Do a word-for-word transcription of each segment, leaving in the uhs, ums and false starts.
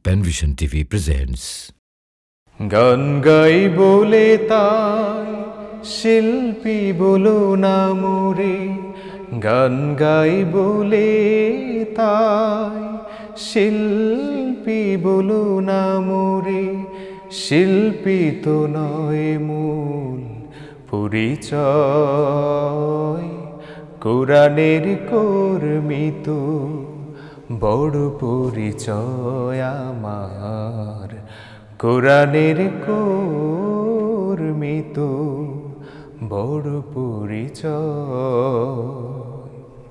Panvision TV presents গান গাই বলে তাই শিল্পী বলো না মোরে, গান গাই বলে তাই শিল্পী বলো না মোরে। শিল্পী তো নয় মূল পরিচয়, কোরআনের কর্মী তো বড় পরিচয় আমার। কোরআনের কর্মী তো বড় পরিচয়।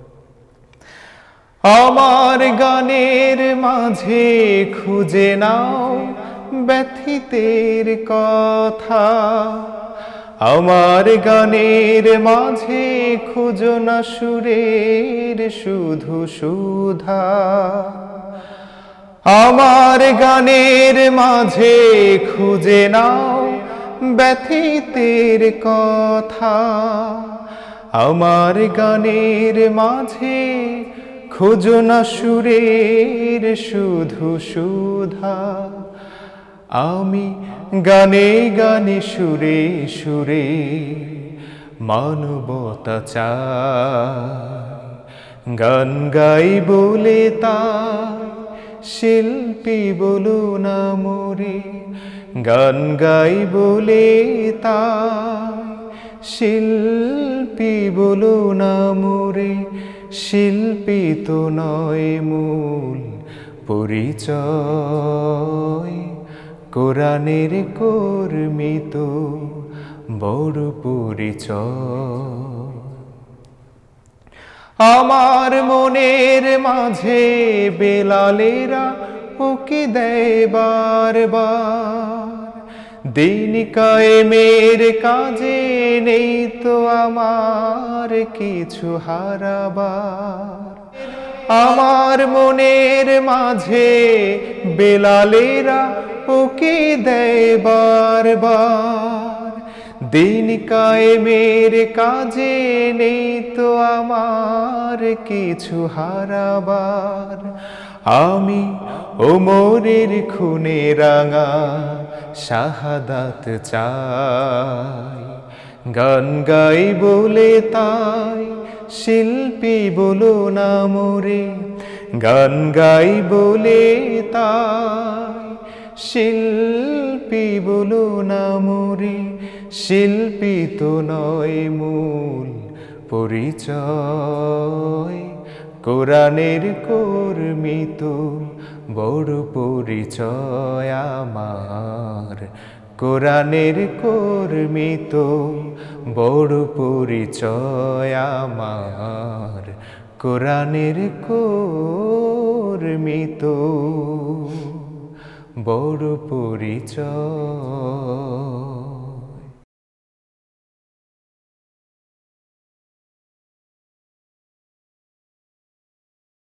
আমার গানের মাঝে খুঁজে নাও ব্যথিতের কথা, আমার গানের মাঝে খুঁজো না সুরের শুধু সুধা। আমার গানের মাঝে খুঁজে নাও ব্যথিতের কথা, আমার গানের মাঝে খুঁজো না সুরের শুধু সুধা। আমি গানে গানে সুরে সুরে মানবতা চাই, গান গাই বলে তাই শিল্পী বলো না মোরে, গান গাই বলে তাই শিল্পী বলো না মোরে। শিল্পী তো নয় মূল পরিচয়, কোরআনের কর্মী তো বড় পরিচয়। আমার মনের মাঝে বেলালেরা উকি দেয় বারবার, দিন কায়েমের কাজে নেই তো আমার কিছু হারাবার। আমার মনের মাঝে বেলালেরা উকি দেয় বারবার, দিন কায়েমের কাজে নেই তো আমার কিছু হারাবার। আমি ওমরের খুনে রাঙা শাহাদাত চাই, গান গাই বলে তাই শিল্পী বলো না মোরে, গান গাই বলে তাই শিল্পী বলো না মোরে। শিল্পী তো নয় মূল পরিচয়, কোরআনের কর্মী তো বড় পরিচয় আমার। কোরআনের কর্মী তো বড় পরিচয় আমার। কোরআনের কর্মী তো বড় পরিচয়।